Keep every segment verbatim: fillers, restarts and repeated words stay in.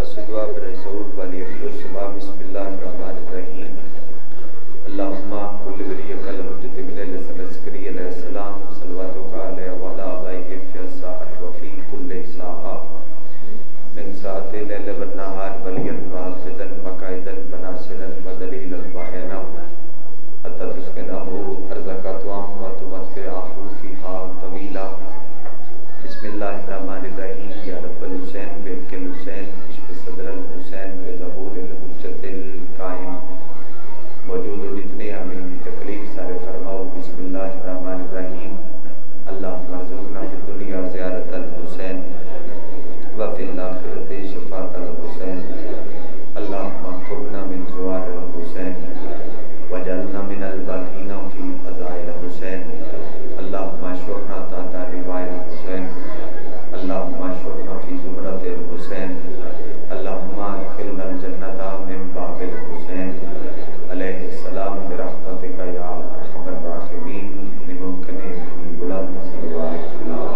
سے دعا برائے ظہور والی الصبح بسم اللہ الرحمن الرحیم اللہم کل ولی کل حجت من الحسن عسکری علیہ السلام صلواتک علیہ وعلا آبائہ فی الساعت وفی کل ساعہ من ساعت لیل والنہار ولیاً وحافظاً وقائداً وناصراً ودلیلاً وعینا حتی تسکنہو ارضک طعام وتمتعہ فیہا طویلا بسم اللہ الرحمن الرحیم یا رب الحسین بحق الحسین اشف صدر الحسین بظہور الحجت القائم موجود جتنے امین تکلیف سارے فرماؤ بسم اللہ الرحمن الرحیم اللہم ارزقنا فی الدنیا زیارت الحسین وفی الآخرت شفاعت الحسین اللہم احفظنا من زوار الحسین وجعلنا من الباقین فی فضائل الحسین اللہم اشرنا تحت لواء الحسین اللہم اشرنا فی زمرۃ الحسین اللہم ادخلنا الجنۃ من باب الحسین علیہ السلام برحمتک یا ارحم الراحمین لممکن بھی بلند صلوات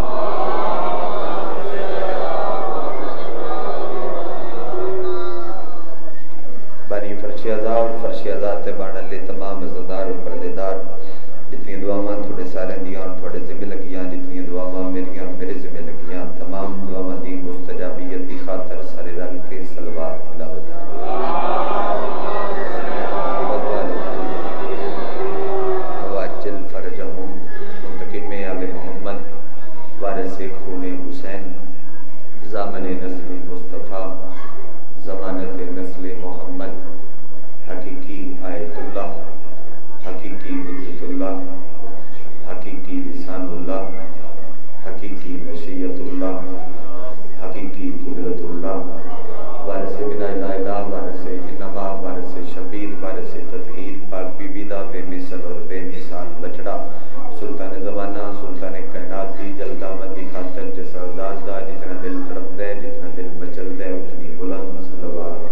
بانی فرش ازا اور فرش ازا تبان اللہ تمام ازدار و پردیدار جتنی دعاواں تھوڑے سارے دیاں تھوڑے ذمہ لگیاں جتنی دعاواں میریاں میرے ذمہ لگیاں تمام دعاواں دی مستجابیت دی خاطر سارے رل کے صلوات تلاوت واجل فرجہم منتقم آل محمد وارث خون حسین ضامن نسل مصطفیٰ ضمانت نسل محمد حقیقی آیت اللہ حقیقی حجت اللہ حقیقی لسان اللہ حقیقی مشیت اللہ حقیقی قدرت اللہ وارث بنا الہ وارث انما وارث شبیر وارث تطہیر پاک بی بی دا بے مثل اور بے مثال بچڑا سلطان زمانہ سلطان کائنات دی جلدہ مندی خاطر جیسا داد دا جتنا دل تڑپ دے جتنا دل مچل دے اتنی بلند صلوات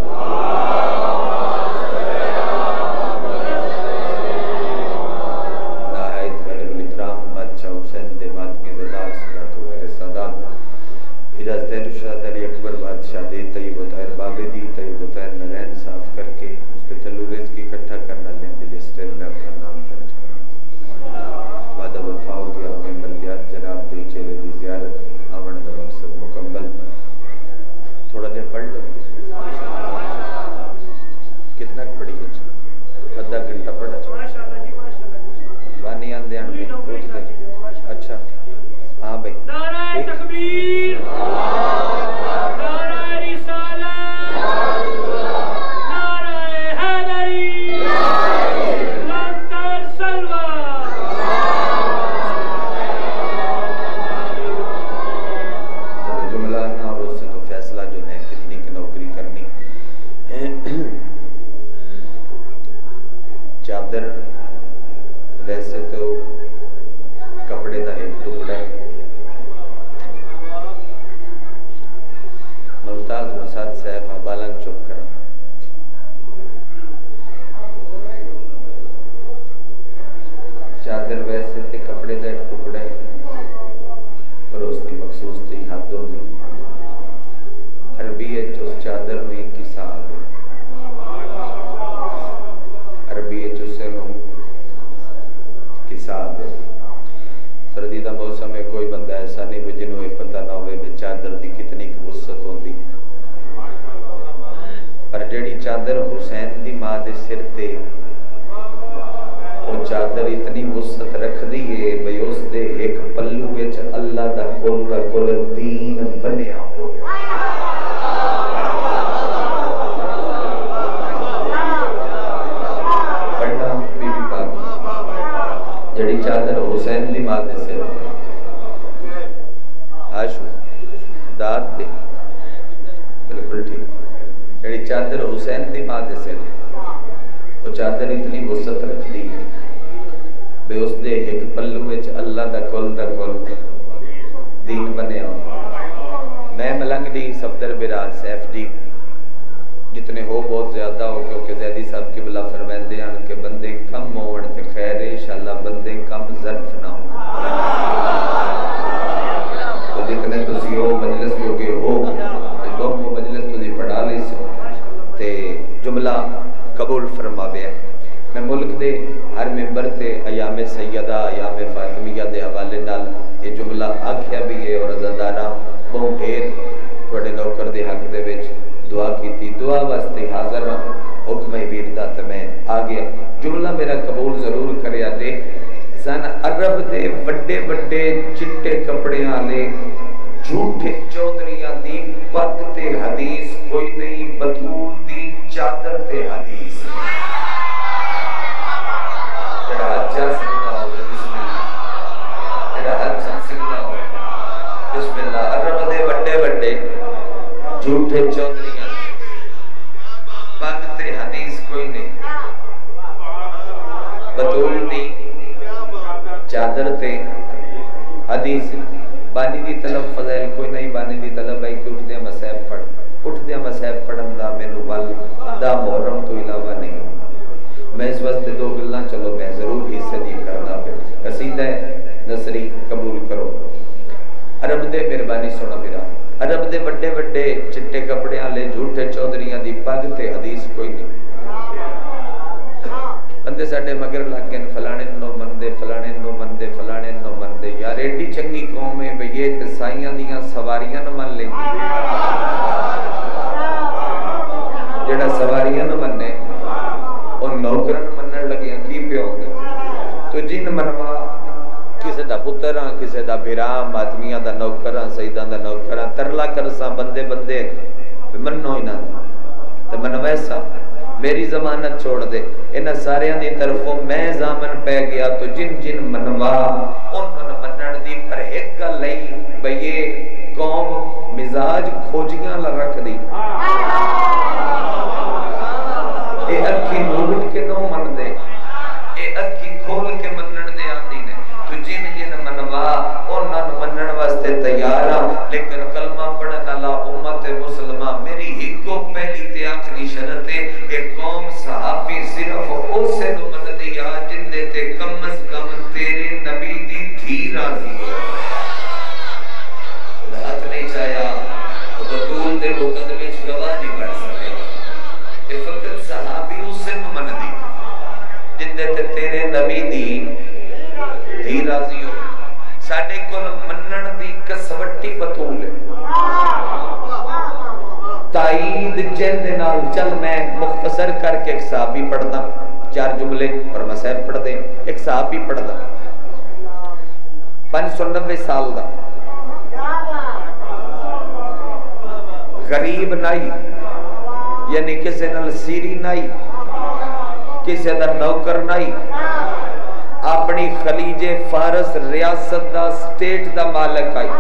اجازت ارشاد علی اکبر بادشاہ دے طیب و طاہر بابے دی طیب و طاہر نلین صاف کر کے اس تے تھلو رزق اکٹھا کرنا لیں دل اسٹر میں اپنا نام درج کرنا وعدہ وفاو دیا ممبردیات جناب دے چہرے دی زیارت آمن دا مقصد مکمل تھوڑا دے پڑھ لو کتنا پڑھی ہے ادھا گھنٹہ پڑھا چاہیے بانی آن دے آن میں پوچھ دے اچھا ہاں بھائی نعرہ تکبیر نعرہ رسالت نعرہ حیدری لنگر سلوہ چلو جملہ نا اور اس سے تو فیصلہ جو ہے کتنی کی نوکری کرنی چادر ویسے تو کپڑے دا ایک ٹکڑا ہے ممتاز مساد سیف ابالن چپ کرا چادر ویسے تے کپڑے دا ایک ٹکڑا ہے اور اس کی مخصوص تھی ہاتھوں دی عربی ہے جو چادر میں ایک کی ساتھ ہے عربی ہے جو سے نو کی ساتھ ہے سردی دا موسم میں کوئی بندہ ایسا نہیں بھی جنہوں پتہ نہ ہوئے بھی چادر دی کتنی کی وسعت ہوندی پر جڑی چادر حسین دی ماں دے سر تے وہ چادر اتنی وسعت رکھ دی ہے بھئی اس دے ایک پلو وچ اللہ دا کل دا کل دین بنیا ہو پڑھنا بی بی پاک جڑی چادر حسین دی ماں دے سر آشو داد دے بالکل ٹھیک جڑی چادر حسین دی ماں دے سر وہ چادر اتنی وسعت رکھ دی بے اس دے ایک پلو وچ اللہ دا کل دا کل دین بنیا میں ملنگ دی صفدر برا سیف دی جتنے ہو بہت زیادہ ہو کیونکہ زیدی صاحب کی بلا فرمائندے ہیں کہ بندے کم ہون تے خیر انشاءاللہ بندے کم ظرف نہ ہو تو جتنے تسی ہو مجلس جو کہ ہو تو مجلس تسی جملہ قبول فرماوے ہیں۔ میں ملک دے ہر ممبر تے ایام سیدہ ایام فاطمیہ دے حوالے نال یہ جملہ آکھیا بھی ہے اور عزادارہ بہت ڈھیر تھوڑے نوکر دے حق دے وچ دعا کیتی، دعا واسطے حاضر ہوں، حکم ویردہ تے میں آ گیا۔ جملہ میرا قبول ضرور کریا جے۔ سن عرب دے بڑے بڑے چٹے کپڑے والے جھوٹے چودھریاں دی پگ تے حدیث کوئی نہیں، بطول دی چادر تے حدیث۔ تیرا حجہ سنگا ہو بسم اللہ، تیرا حجہ سنگا ہو بسم اللہ۔ عرب دے بڑے بڑے جھوٹے چودھریاں پگ تے حدیث کوئی نہیں، بطول دی چادر تے حدیث۔ بانی دی طلب فضائل کوئی نہیں، بانی دی طلب ہے کہ اٹھ دیا مسائب پڑھ، اٹھ دیا مسائب پڑھن دا مینو ول دا محرم تو علاوہ نہیں ہوتا۔ میں اس واسطے دو گلاں چلو میں ضرور حصے دی کرنا پہ قصیدہ نصری قبول کرو۔ عرب دے مہربانی سونا میرا، عرب دے بڑے بڑے چٹے کپڑے والے جھوٹے چودھریاں دی پگ تے حدیث کوئی نہیں۔ بندے ساڈے مگر لگ گئے فلانے نو مندے فلانے نو مندے فلانے نو مندے، یار ایڈی چنگی قوم ہے بھئی یہ تے سائیاں دیاں سواریاں نو من لیں گی، جڑا سواریاں نو مننے اور نوکرن منن لگیاں کی پہ ہوندے۔ تو جن منوا کسے دا پتر ہاں، کسے دا بھرا، ماتمیاں دا نوکر ہاں، سیداں دا نوکر ہاں، ترلا کرساں بندے بندے منو ہی نہ تے من ویسا میری ضمانت چھوڑ دے۔ انہاں سارے دی طرفوں میں ضامن پہ گیا تو جن جن منوا انہوں منن دی پر ایک گل لئی بھئی یہ قوم مزاج کھوجیاں لگ رکھ دی، اے اکھی موٹ کے نو من دے، اے اکھی کھول کے منن دے آتی نے۔ تو جن جن منوا انہوں منن واسطے تیار ہاں، لیکن کلمہ پڑھن اللہ امت مسلمہ میری ہکو پہلی تے آخری شرط ہے کہ قوم صحابی صرف اسے نو من دیا جن دے تے کم از کم تیرے نبی دی دھی راضی ہو۔ ہاتھ نہیں چاہیا تو بطول دے مقدمے گواہ نہیں بڑھ سکے، کہ فقط صحابی اسے نو من دی جن دے تے تیرے نبی دی دھی راضی ہو۔ ساڑھے کل منن دی کسوٹی بطول ہے، تائید جن دے نال چل میں مختصر کر کے ایک صحابی پڑھدا، چار جملے اور مسائب پڑھ دیں۔ ایک صحابی پڑھدا پانچ سو نوے سال دا، غریب نائی یعنی کسے نال سیری نائی، کسے دا نوکر نائی، اپنی خلیج فارس ریاست دا سٹیٹ دا مالک آئی،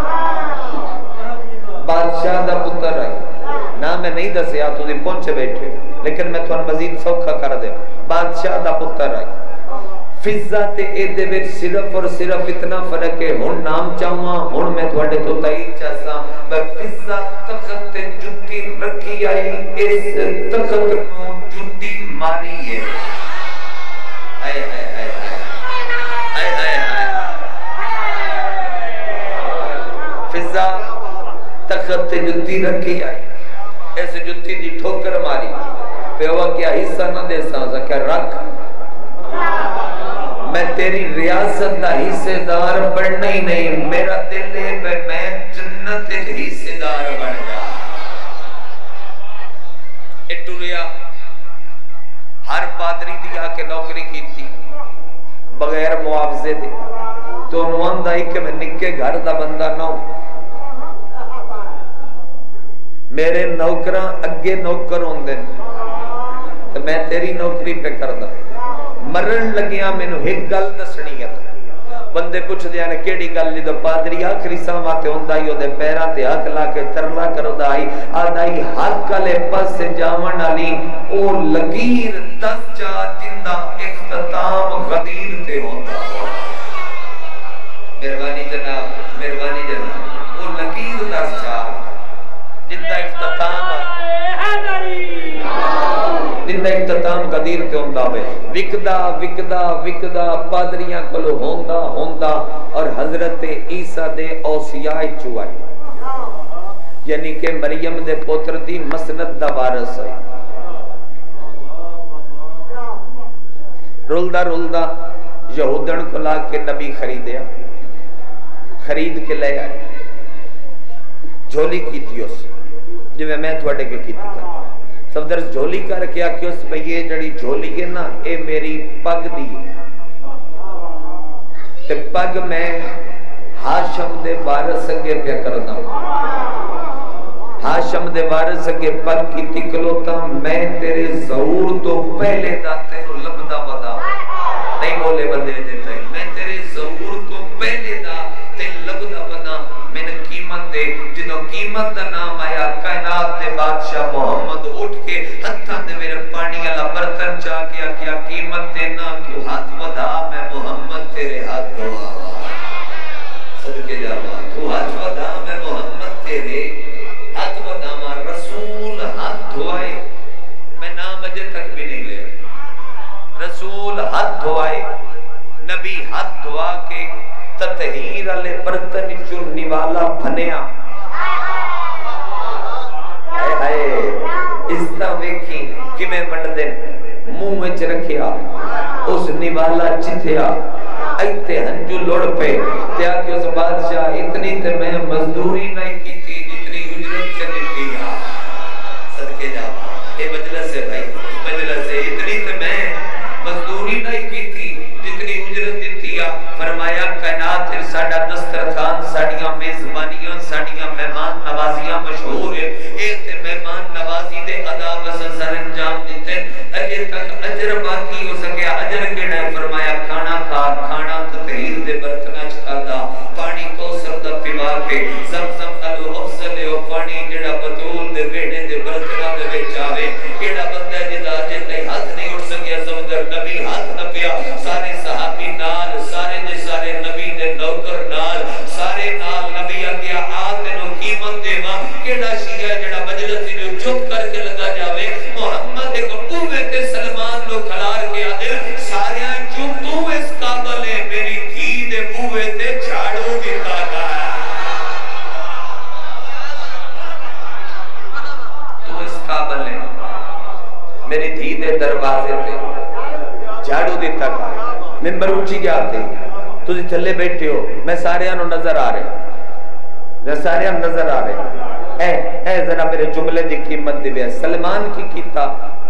بادشاہ دا پتر آئی، نہ میں نہیں دسیا تو دی پہنچے بیٹھے لیکن میں تھوڑا مزید سوکھا کر دے، بادشاہ دا پتر آئی۔ فضہ تے اے دے وچ صرف اور صرف اتنا فرق ہے، ہن نام چاہواں ہن میں تھوڑے تو تائید چاہساں، پر فضہ تخت تے جتی رکھی آئی، اس تخت نو جتی ماری ہے۔ آئے آئے آئے آئے آئے آئے فضہ تخت تے جتی رکھی آئی، ایسے جتی دی ٹھوکر ماری، پیوا کیا حصہ نہ دے سانسا کیا رکھ، میں تیری ریاست دا حصے دار بڑھنا ہی نہیں، میرا دل ہے پہ میں جنت حصے دار بڑھ جا۔ اٹھو ریا ہر پادری دیا کے نوکری کی تھی بغیر معاوضے دے، تو انوان دائی کہ میں نکے گھر دا بندہ نہ ہوں، میرے نوکران اگے نوکر ہوں دن تو میں تیری نوکری پہ کر دا۔ مرن لگیاں میں نو ایک گل دسنیت، بندے پوچھ دیا نے کیڑی گل جدو پادری آخری ساماتے ہوں دائی ہو دے پیران تے حق لا کے ترلا کرو دائی آدائی حق لے پس سے جاون علی او لگیر دس جا جندہ اختتام غدیر تے ہوتا ہو۔ مہربانی جناب، مہربانی جناب، او لگیر دس جا جندہ اختتام جندہ اختتام قدیر تے ہوندہ ہوئے، وکدہ وکدہ وکدہ پادریاں کلو ہوندہ ہوندہ اور حضرت عیسیٰ دے اوسیاء چوائی، یعنی کہ مریم دے پوتر دی مسند دا وارث ہے، رولدہ رولدہ یہودن کو لا کے نبی خریدیا، خرید کے لے آئے، جھولی کی تھی اس جو میں تھوڑے کے کی تھی صفدر جھولی کر کے آکے اس میں یہ جڑی جھولی ہے نا اے میری پگ دی تے پگ میں ہاشم دے وارث اگے پہ کرنا ہاشم دے وارث اگے پگ کی تکلوتا میں تیرے ظہور تو پہلے دا تیرو لبدا ودا نہیں بولے بندے دیتا ہے میں تیرے ظہور تو پہلے دا تیرے لبدا ودا میں نے قیمت دے جنہوں قیمت دا نام آیا کائنات دے بادشاہ محمد اٹھ کے ہتھاں دے میرے پانی اللہ برتن چاہ کیا کیا قیمت دینا تو ہاتھ ودا میں محمد تیرے ہاتھ دعا صدقے جاوا تو ہاتھ ودا میں محمد تیرے ہاتھ ودا میں رسول ہاتھ دعائے میں نام اجے تک بھی نہیں لے رسول ہاتھ دعائے نبی ہاتھ دعا کے تطہیر علی برتن چننی والا بھنیا ہائے ہائے اس طرح ویکھی کہ میں بڑھ دن منہ میں رکھیا اس نوالا چتھیا ایتے ہنجو لوڑ پہ تیا کہ اس بادشاہ اتنی تے میں مزدوری نہیں کی تھی جتنی اجرت سے دیتی ہے صدقے جاوا اے مجلس ہے بھائی مجلس ہے اتنی تے میں مزدوری نہیں کی تھی جتنی اجرت دیتی ہے فرمایا کائنات پھر ساڑا دسترخوان ساڑیاں میزبانیاں ساڑیاں مہمان نوازیاں مشہور ہیں اے تے مہمان نوازی دے ادا بس سر انجام دیتے اجے تک اجر باقی ہو سکیا اجر کیڑا ہے فرمایا کھانا کھا کھانا تطہیر دے برتنا چکادا پانی کوثر دا پیوا کے زمزم نالو افضل او پانی جڑا بطول دے ویڑے دے برتنا دے وچ آوے کیڑا بندہ جدا اجے تئی ہاتھ نہیں اٹھ سکیا سمجھر نبی ہاتھ نہ پیا سارے صحابی نال سارے دے سارے نبی دے نوکر نال سارے نال نبی اگیا آ تینو قیمت دیواں کیڑا شیعہ جڑا مجلس نو چپ کر کے لگا جاوے محمد ایک قوت سلمان لو کھلار کے آدر سارے جو تو اس قابل ہے میری دھی دے بوئے تے جھاڑو دیتا گا تو اس قابل ہے میری دھی دے دروازے تے جھاڑو دیتا گا ممبر اونچی کیا آتے تو جی تھلے بیٹھے ہو میں سارے انہوں نظر آ رہے میں سارے انہوں نظر آ رہے اے اے ذرا میرے جملے دی قیمت دی بیا سلمان کی کیتا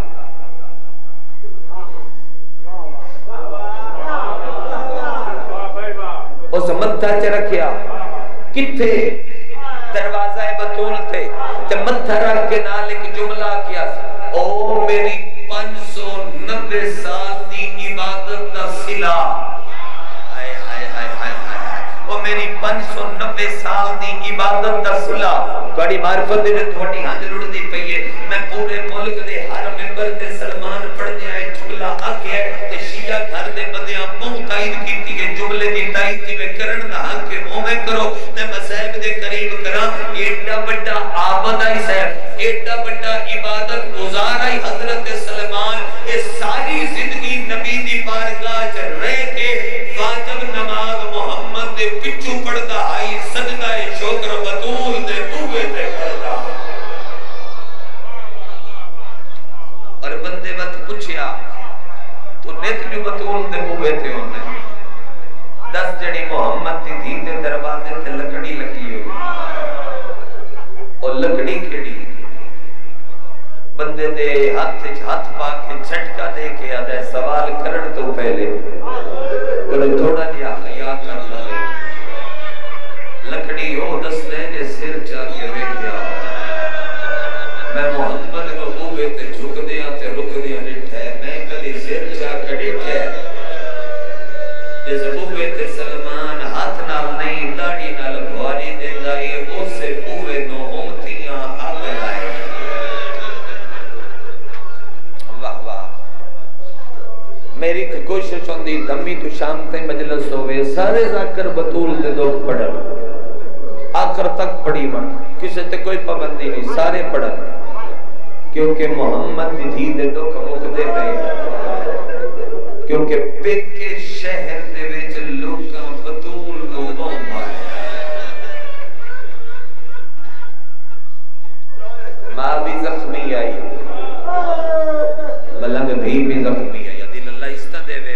اس مدھا چے رکھیا کتھے دروازہ بطول تھے تے مدھا رکھ کے نال ایک جملہ کیا او میری پانچ سو نبے سال دی عبادت دا صلہ ہائے ہائے ہائے ہائے او میری پانچ سو نبے سال دی عبادت دا صلہ توڑی معرفت دے تھوڑی ہنج لڑ دی پئیے میں پورے ملک دے ہر ممبر تے سلمان پڑھنے آئے جملہ آکے ہے تے شیعہ گھر دے بندیاں بہت تائید کیتی ہے جملے دی تائید دی میں کرن دا حق کے مومے کرو میں مذہب دے قریب کرا ایڈا بڑا آبد آئی صاحب ایڈا بڑا عبادت گزار آئی حضرت سلمان اس ساری زندگی نبی دی بارگاہ چ رہ کے واجب نماز محمد دے پچھو پڑھتا آئی سجدہ شکر بطول دے بوئے تے کرتا اور بندے وقت پوچھیا تو نیت بھی بطول دے بوئے تے ہونے دس جڑی محمد دی دین دے دروازے تے لکڑی لگی ہوئی اور لکڑی کیڑی بندے دے ہاتھ ہاتھ پا کے جھٹکا دے کے آدھے سوال کرن تو پہلے کوئی تھوڑا لیا خیال کر لے لکڑی ہو دس دے جے سر چاہ کے بیٹھ گیا میں محمد کو بوئے تے جھک دیا تے رک دیا نٹھے میں کلی سر چاہ کے ڈٹھے جیسے بوئے تے سلمان ہاتھ نال نہیں داڑی نال بھواری دے گائی وہ سے بوئے نو امتیاں آگ لائے واہ واہ میری کوشش ہوندی دمی تو شام تے مجلس ہوئے سارے ذاکر بطول دے دوک پڑھن آخر تک پڑھی بڑھ کسی تے کوئی پابندی نہیں سارے پڑھن کیونکہ محمد دی دھی دے دوک مک دے پہ کیونکہ پیکے شہر دے ویچ لوکاں بطول کو بہم آئے ماں بھی زخمی آئی ملنگ بھی بھی زخمی آئی دل اللہ استہ دے وے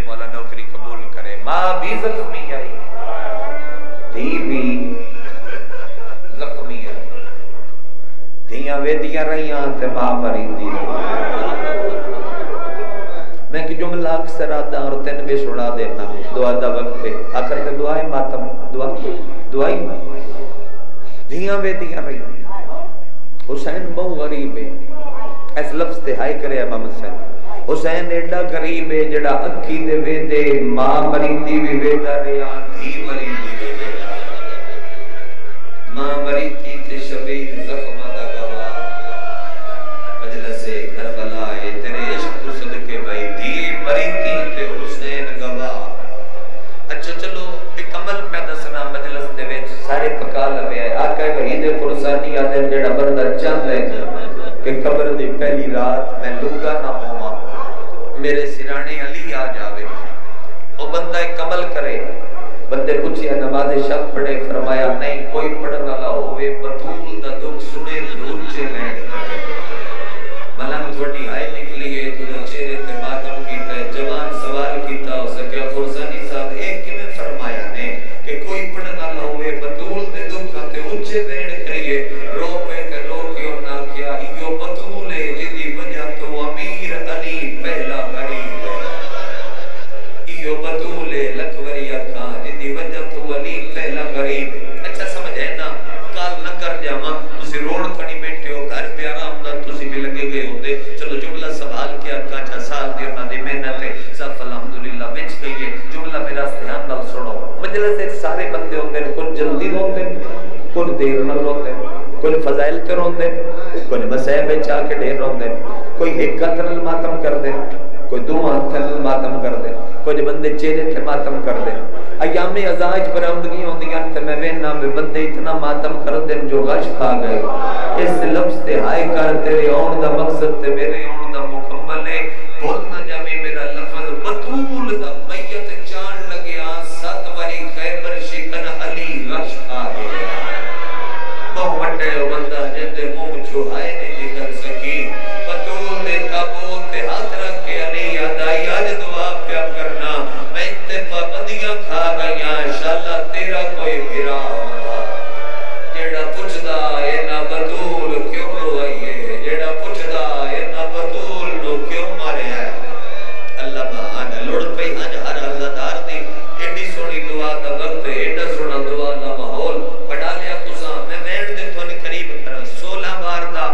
بھی زخمی آئی دھی بھی زخمی آئی دھیاں ویدیاں رہیاں تے ماں مریندی رہی میں کہ جملہ اکثر آدھا اور تین بھی سنا دینا دعا دا وقت ہے آخر تے دعائیں ماتم دعا دعائی دھیاں ویدیاں رہیاں حسین بہو غریب ہے اس لفظ تے ہائی کرے امام حسین حسین ایڈا غریب ہے جڑا اکھی دے ویدے ماں مریندی بھی ویدہ رہا دھی مریندی بھی ویدہ ماں مریندی تے شبیر زخمہ دا گواہ مجلس کربلا ہے تیرے عشق تو صدقے بھائی دھی مریندی تے حسین گواہ اچھا چلو ایک عمل میں دسنا مجلس دے وچ سارے پکا لوے آئے آقا وحید قرصانی آدھے جڑا بردہ چند ہے کہ قبر دی پہلی رات میں لگا نہ ہوا میرے سرانے علی آ جاوے وہ بندہ ایک عمل کرے بندے پوچھیا نماز شب پڑھے فرمایا نہیں کوئی پڑھن والا ہوئے بطول دا دکھ سنے روچے میں ملنگ تھوڑی آئے نکلی ہے تو چہرے تے ماتم کیتا ہے جوان سوال کیتا ہو سکیا فرزانی صاحب ایک کی میں فرمایا نے کہ کوئی پڑھن والا ہوئے بطول دے دکھ تے اونچے بین کریے رو پہ تے رو کیوں نہ کیا ایو بطول ہے جدی وجہ تو امیر علی پہلا غریب ہے ایو بطول ہے لکھوری اکھاں جدی وجہ تو علی پہلا غریب ہے اچھا سمجھ ہے نا کال نہ کر جاواں تسی روڑ کھڑی بیٹھے ہو گھر پہ آرام دا تسی بھی لگے گئے ہوندے چلو جملہ سوال کیا کانچا سال دی انہاں دی محنت ہے سب الحمدللہ بچ گئی ہے جملہ میرا دھیان نال سنو مجلس ایک سارے بندے ہوندے نے کچھ جلدی ہوندے کچھ دیر نال ہوندے کچھ فضائل تے روندے کچھ مسائب وچ آ کے ڈھیر روندے کوئی ایک ہتھ نال ماتم کر دے کوئی دو ہاتھ نال ماتم کر دے کچھ بندے چہرے تے ماتم کر دے ایام ازاج برآمدگی ہوندیاں تے میں وینا میں بندے اتنا ماتم کر دے جو غش کھا گئے اس لفظ تے ہائے کر تیرے اون دا مقصد تے میرے اون دا مکمل ہے بھول نہ جاوے میرا لفظ بطول دا میت چان لگیا سات واری خیبر شکن علی غش کھا گیا بہو وڈے بندہ جندے منہ چھوائے نہیں نکل سکی بطول دے تابوت تے ہاتھ رکھ کے علی ادائی آج دعا پیا کرنا میں تے پابندیاں کھا گیا انشاءاللہ تیرا کوئی بھرا ہوگا جیڑا پوچھدا اے نا بطول کیوں روئیے جیڑا پوچھدا اے نا بطول نو کیوں مارے ہے اللہ بہانا لڑ پئی ہنج ہر عزدار دی ایڈی سونی دعا دا وقت ایڈا سونا دعا دا ماحول بڑھا لیا تساں میں ویڑ دے تھوڑی قریب کرا سولہ بار دا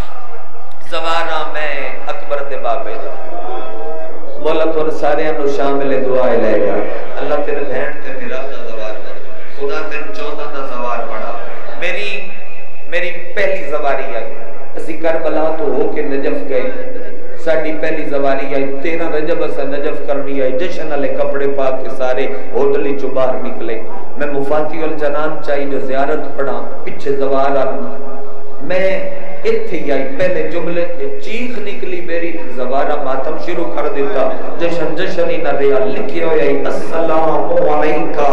زوارا میں اکبر دے بابے دا مولا تو سارے انو شامل دعائے لے گا اللہ تیرے بہن تے میرا دا زوار بڑھا خدا تین چودہ دا زوار بڑھا میری میری پہلی زواری آئی اسی کربلا تو ہو کے نجف گئے ساڑی پہلی زواری آئی تیرہ رجب اسا نجف کرنی آئی جشن علی کپڑے پاک کے سارے ہوٹلی جو باہر نکلے میں مفاتی الجنان چاہی جو زیارت پڑھا پچھے زوار آنا میں اتھی آئی پہلے جملے تھے چیخ نکلی میری زوارہ ماتم شروع کر دیتا جشن جشنی نہ ریا لکھی ہوئی آئی السلام علیکہ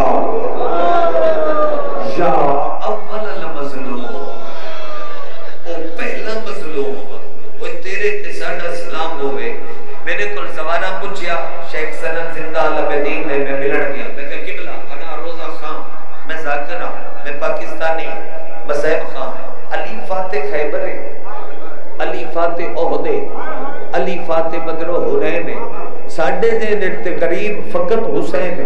یا اول المظلوم او پہلا مظلوم وہ تیرے تساڑا سلام ہوئے میرے کل زوارہ پوچھیا شیخ سنن زندہ العبدین نے میں ملڑ گیا میں کہا قبلہ انا روزہ خان میں ذاکرہ میں پاکستانی مسیب خان علی فاتح خیبر علی فاتح احدے علی فاتح بدر و حنین ساڑھے دے نرتے قریب فقط حسین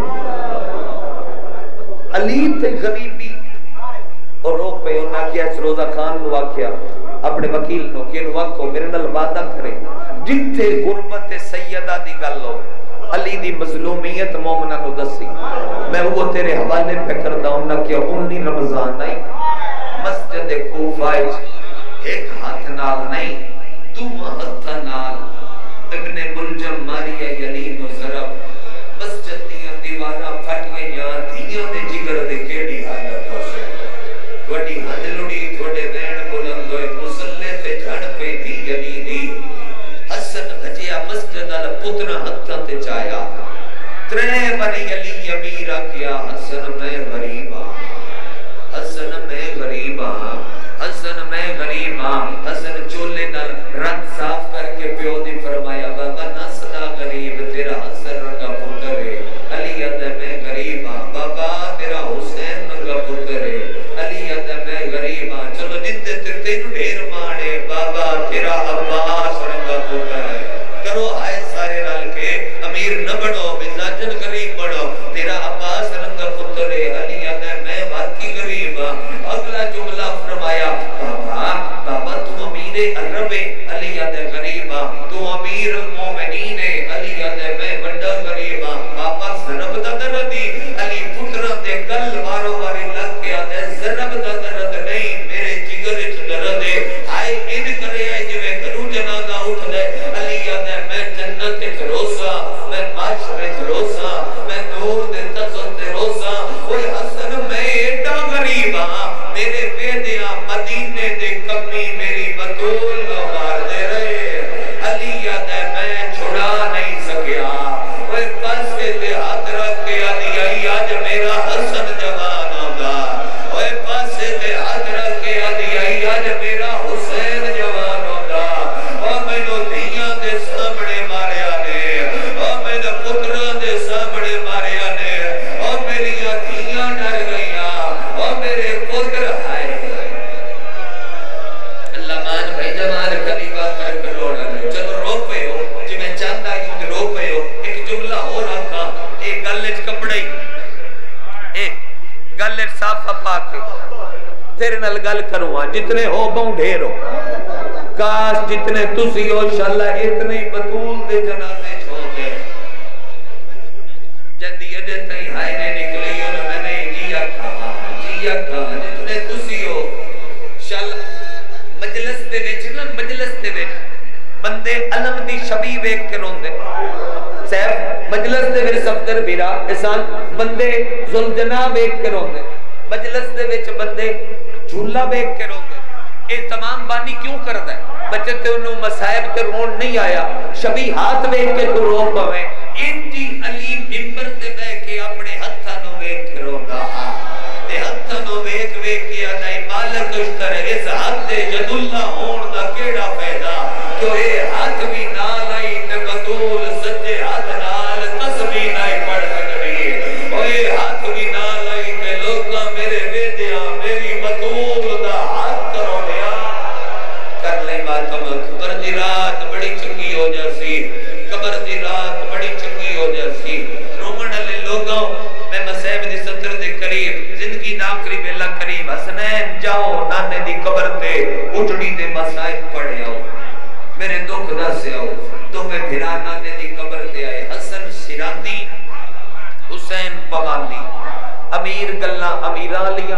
علی تے غریبی اور رو پہ انہا کیا اس روزہ خان نو آکیا اپنے وکیل نو کہ انہا کو میرے نل وعدہ کرے جتھے غربت سیدہ دی گل ہو علی دی مظلومیت مومنہ نو دسی میں وہ تیرے حوالے پہ کردہ انہا کیا انی رمضان آئی مسجد کوفائج ایک ہاتھ نال نہیں دو ہاتھ نال ابن ملجم ماریا یلین و ضرب مسجد دیاں دیوارہ پھٹ گئیاں دھیاں دے جگر دے کیڑی حالت ہو سے وڈی ہنج لڑی تھوڑے وین بلند ہوئے مسلح تے جھڑ پہ دی یلی دی حسن بھجیا مسجد ال پتر ہتھاں تے چایا ترے وری علی امیر کیا حسن میں غریباں حسن میں غریباں حسن میں غریباں حسن چولے نال رنگ صاف کر کے پیو دی فرمایا بابا نسلا غریب تیرا حسن رنگا پتر ہے علی ادھر میں غریب مانے بابا تیرا عباس رنگا پتر ہے کرو آئے سارے رل کے امیر نہ بڑھو مزاجن غریب بڑھو تیرا عباس رنگا پتر ہے علی آدھے میں واقعی غریب ہاں اگلا جملہ فرمایا بابا بابا تو امیر عرب ہے علی آدھے غریب ہاں تو امیر المومنین ہے علی آدھے میں بڑا غریب ہاں بابا ضرب دا دردی علی پتر دے گل وارو واری لگ کے آدھے ضرب دا درد نہیں میرے جگر اچھ درد ہے آئے ان کرے آئے جو کرو جنازہ اٹھ دے علی آدھے میں جنت کے روزہ میں معاشرے کے روزہ میں نور دے تخت دے روزہ اوہ حسن میں ایڈا غریب ہاں میرے بیدیاں مدینے دے کمی میری بطول مار دے رہے علی آدھے میں چھڑا نہیں سکیا اوہ پاسے دے ہاتھ رکھ کے آدھی آئی آج میرا حسن جوان ہوگا اوہ پاسے دے ہاتھ رکھ کے آدھی آئی آج میرا حسین جوان ہوگا اوہ میں نو دھیاں دے سامنے مارے آنے اوہ میں نو پتران دے سامنے مارے آنے اوہ میری دھیاں ڈر گئیاں اوہ میرے پتر آئے اللہ مان بھائی جوان قریبہ کر کروڑا نے چلو رو پہ ہو جی میں چاندہ یوں دے رو پہ ہو ایک جملہ ہو رکھا ایک گلچ کپڑے ایک گلچ صافہ پاکے تیرے نال گل کروں جتنے ہو بہوں ڈھیر ہو کاش جتنے تسی ہو شاللہ اتنے بطول دے جنازے چھوڑ دے جدی اجے تئی ہائے نے نکلی انہوں میں نے جیا کھا جیا کھا جتنے تسی ہو شاللہ مجلس دے ویچ نا مجلس دے ویچ بندے علم دی شبی ویک کے رون دے صاحب مجلس دے ویچ صفدر بیرا احسان بندے ذوالجناح ویک کے رون دے مجلس دے ویچ بندے جھولا ویک کے رون دے اے تمام بانی کیوں کرد ہے بچے تے انہوں مسائب تے رون نہیں آیا شبی ہاتھ ویک کے تو رو پویں انجی علی ممبر تے بے کے اپنے ہتھا نو ویک کے رون دا تے ہتھا نو ویک ویک کیا دائی مالک اشتر اس ہاتھ تے جد اللہ ہون دا کیڑا پیدا کیوں اے ہاتھ بھی نال آئی تے بطول سجے ہاتھ نال تسبیح نائی پڑھ سکتی اے ہاتھ بھی نال آئی تے لوگاں میرے بیدیاں میری بطول دا ہاتھ کرو لیا کر لیں باتم قبر دی رات بڑی چنگی ہو جاسی قبر دی رات بڑی چنگی ہو جاسی رومن علی لوگوں میں مسیب دی ستر دے قریب زندگی نام قریب اللہ قریب حسنین جاؤ نانے دی قبر تے اجڑی دے مسائب پڑھے آؤ میرے دکھ دا سے آؤ تو میں بھرا نانے دی قبر تے آئے حسن سراندی حسین پوالی امیر گلہ امیران لیا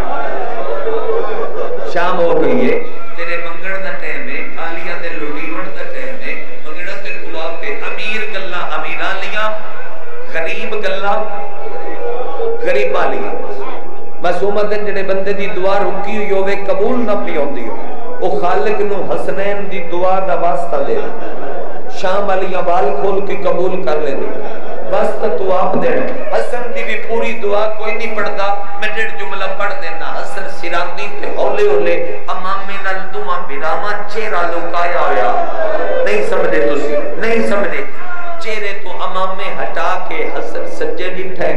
شام ہو گئی ہے تیرے منگڑ دا ٹیم ہے آلیاں دے لوڑیون دا ٹیم ہے منگڑا تے دعا پہ امیر گلہ امیران لیا غریب گلہ غریب آلیا معصومتن جڑے بندے دی دعا رکی ہوئی ہوئے قبول نہ پی ہوندی ہو وہ خالق نو حسنین دی دعا دا واسطہ دے شام علیہ وال کھول کے قبول کر لے دی واسطہ تو آپ دینا حسن دی بھی پوری دعا کوئی نہیں پڑھتا میں ڈیڑھ جملہ پڑھ دینا حسن سراندی تے ہولے ہولے امام نال دعا بیراما چہرہ لکایا ہویا نہیں سمجھے تسی نہیں سمجھے چہرے تو امام میں ہٹا کے حسن سجے ڈٹھے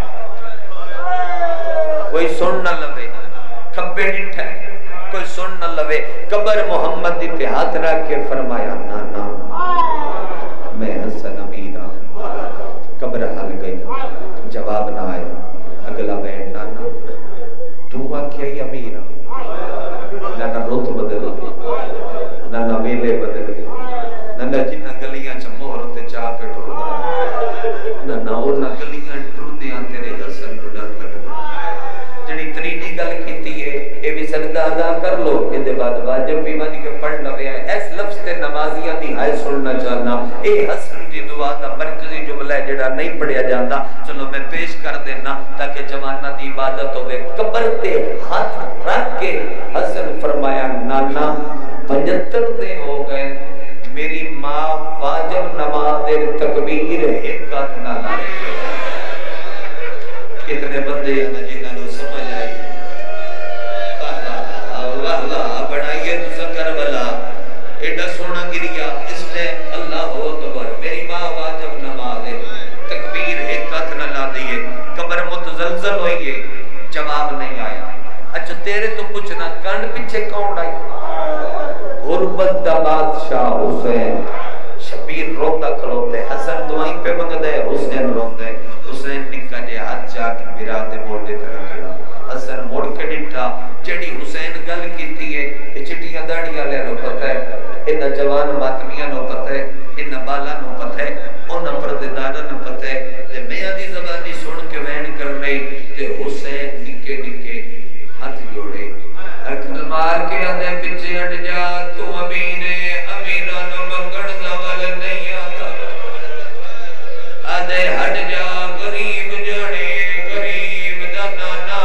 کوئی سن نہ لوے کھبے ڈٹھے کوئی سن نہ لوے قبر محمد دی تے ہاتھ رکھ کے فرمایا نانا میں حسن امیرہ قبر حل گئی جواب نہ آیا اگلا بین نانا دعا کیا ہی امیرہ نانا روت بدل گئی نانا ویلے بدل گئی نانا جنہ گلیاں چا مہر تے چاہ کے ٹر دا نانا اونا گلیاں ٹر دیاں تیرے حسن کو ڈر لگ جڑی تریڈی گل کیتی ہے اے بھی سجدہ ادا کر لو یہ دے بعد واجب بھی ونج کے پڑھ لوے ہیں اس لفظ تے نمازیاں دی ہائے سننا چاہنا اے حسن دی دعا دا مرکزی جملہ ہے جڑا نہیں پڑھیا جاندا چلو میں پیش کر دینا تاکہ جوانہ دی عبادت ہوئے قبر تے ہاتھ رکھ کے حسن فرمایا نانا پچہتر دے ہو گئے میری ماں واجب نماز تکبیر ایک ہاتھ نہ لائے کتنے بندے ہیں جنہاں نے سمجھ آئی واہ واہ بڑھائیے تو سکر بلا ایڈا سونا گریا اس نے اللہ ہو اکبر میری ماں واجب نماز تکبیر ایک ہاتھ نہ لا دیے قبر متزلزل ہوئی ہے جواب نہیں آیا اچھا تیرے تو پوچھنا کانڈ پیچھے کون آئی غربت دا بادشاہ حسین شبیر روندہ کھلوتے حسن دعائیں پہ منگ دے حسین روندے حسین نکا جے ہاتھ چاہ کے میرا دے موڑے طرح کیا حسن موڑ کے ڈٹھا جڑی حسین گل کی تھی ہے چٹیاں داڑیاں لے نو پتہ ہے انہ جوان ماتمیاں نو پتہ ہے انہ بالا نو پتہ ہے انہ پردیدارہ نو پتہ ہے تے میاں دی زبانی سن کے وین کر رہی تے حسین نکے نکے ہاتھ جوڑے اکھل مار کے اندے پچھے ہٹ جا تو امین امیرہ نو منگڑ نوال نہیں آتا آدھے ہٹ جا غریب جانے غریب دا نانا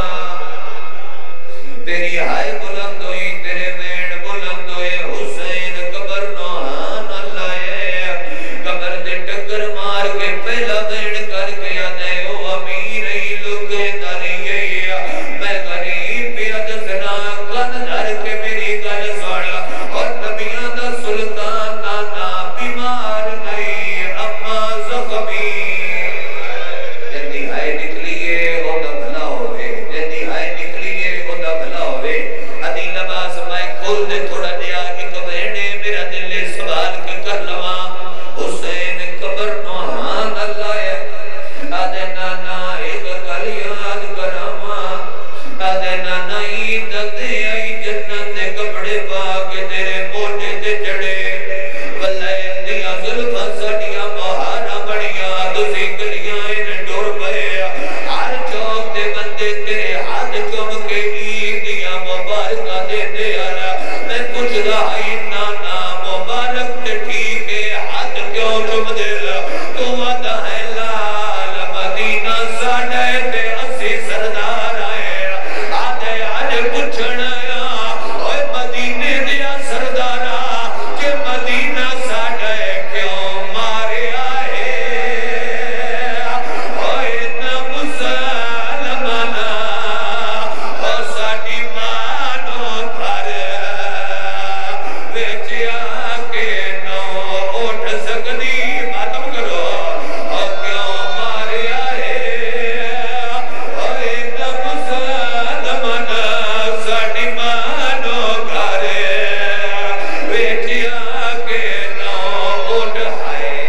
تیری ہائے بلند ہوئی تیرے وین بلند ہوئے حسین قبر نوحان اللہ ہے قبر دے ٹکر مار کے پہلا وین کر کے آدھے او امیر ہی لکے داری ہے میں غریب بیاد سنا کن دھر کے میری گل سوڑا اور نبیان دا سلطان نانا بیمار نہیں اما زخمی جنی ہائے نکلیے او دا بھلا ہوئے جنی ہائے نکلیے او دا بھلا ہوئے ادھی لباس میں کھول دے تھوڑا دیا ایک وینے میرا دل سوال کے کر لوا حسین قبر نوحان اللہ ہے آدھے نانا ایک گل یاد کراما آدھے نانا عید دے آئی جنت دے کپڑے پاکے تیرے موٹے تے چڑے واللہ دیا ظلفہ ساڑیاں مہارا بڑیاں دوسری گلیاں انہیں ڈور پہے ہر چوک دے بندے تیرے ہاتھ چوم کے عید دیا مبارکہ دے دے آرہ میں کچھ رہائی نانا مبارک تے ٹھیک ہے ہاتھ کیوں چوم دے رہا تو وعدہ ہے لال مدینہ ساڑھے تے اسی سردار آئے آدھے آج پچھڑا اوہ مدینے دیا سردارا کہ مدینہ ساڑھے کیوں مارے آئے اوہ نا مسلمانا اوہ ساڑھی مانو پھر ویچیا کے نو اٹھ سکدی ماتم کرو اوہ کیوں مارے آئے اوہ نا مسلمانا ساڑھی مانو پھر ویچیا کے نو اٹھ آئے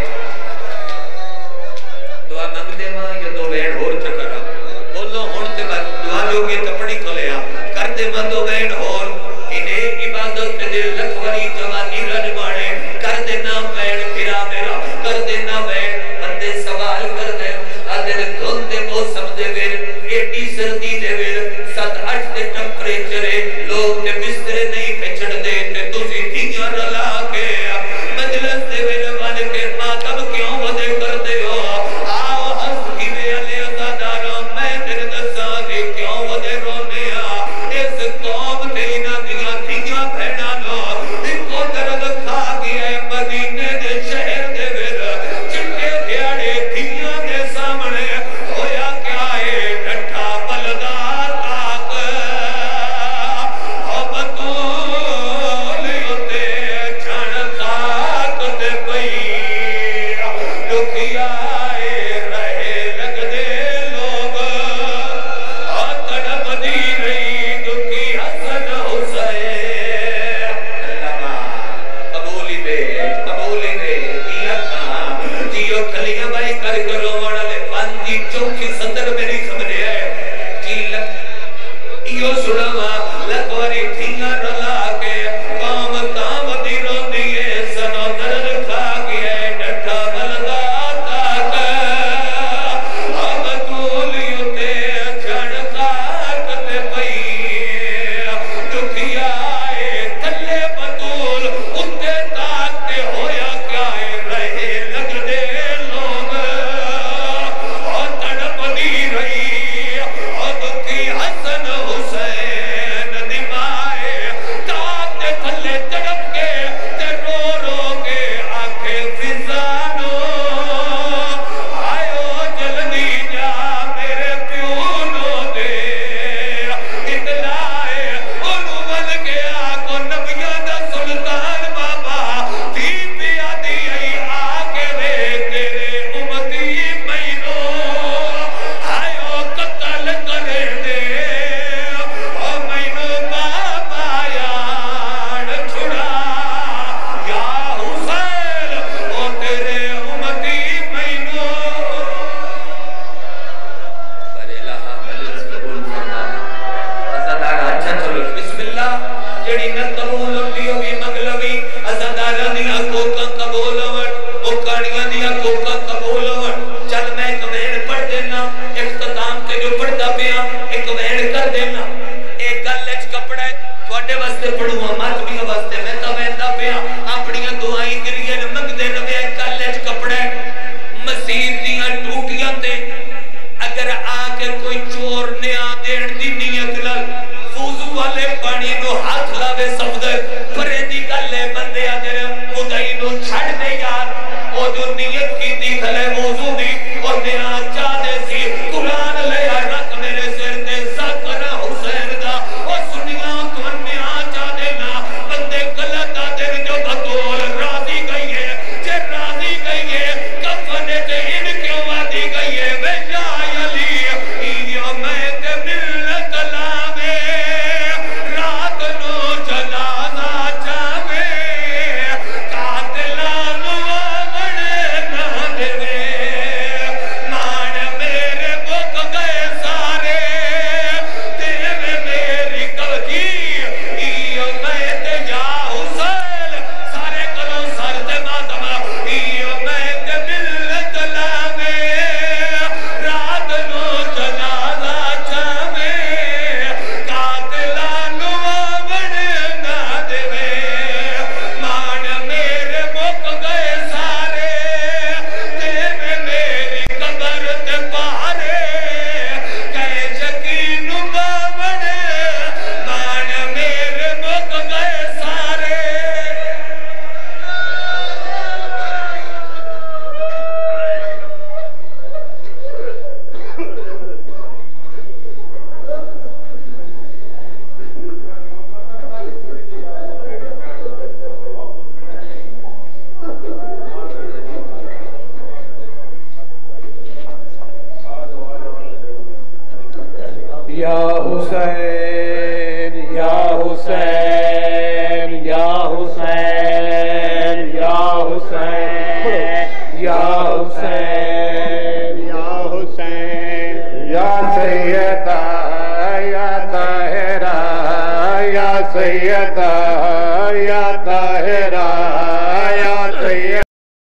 دعا منگ دے ماں یا دو وین ہور چکرہ بولو ہون تے بعد دعا جو گے کپڑی کھولیا کر دے ماں دو وین ہور انہیں عبادت دے لکھوری جوانی رج مانے کر دے نا وین پھرا میرا کر دے نا وین بندے سوال کر دے آدھے دھن دے موسم دے ویر ایٹی سردی دے ویر ست اٹھ دے ٹمپریچرے لوگ تے بسترے نہیں پچھڑ دے تے تُسی دھیاں رلا کے مجلس دے ویر ون کے ماتم کیوں ودے کر دے ہو آؤ ہنس کی وے علی ازاداروں میں تیرے دساں دی کیوں ودے رونے آ اس قوم تے انہ دیا دھیاں بھیڑا نو ایکو درد کھا گیا ہے مدینے دے شہر دے ویر چٹے دھیاڑے دھیاں دے سامنے ہویا کیا ہے ڈھٹا بلدار تاک او بطول ہوتے چھن خاک دے پئی دکھیا رہے لگ دے لوگ اور تڑپ دی رہی دکھی حسن حسین اللہ قبولی دے قبولی دے دیا کھاں جیو کھلیاں بائی کر کرو وڑلے باندی چوکی صدر میری سمجھے ہے جی لگ ایو سڑوا لگواری دھیاں رلا کے کام کام دیروں دیئے سنو درد کھا گئے ڈٹھا بلدہ تاک اب تولیو تے چھڑ خاک تے پئی دکھیا آئے تھلے بطول اتے تاک تے ہویا کیا ہے رہے لگ دے لوگ اور تڑپ دی رہی اور دکھی حسن حسین نمائے تاک تے تھلے تڑپ حسین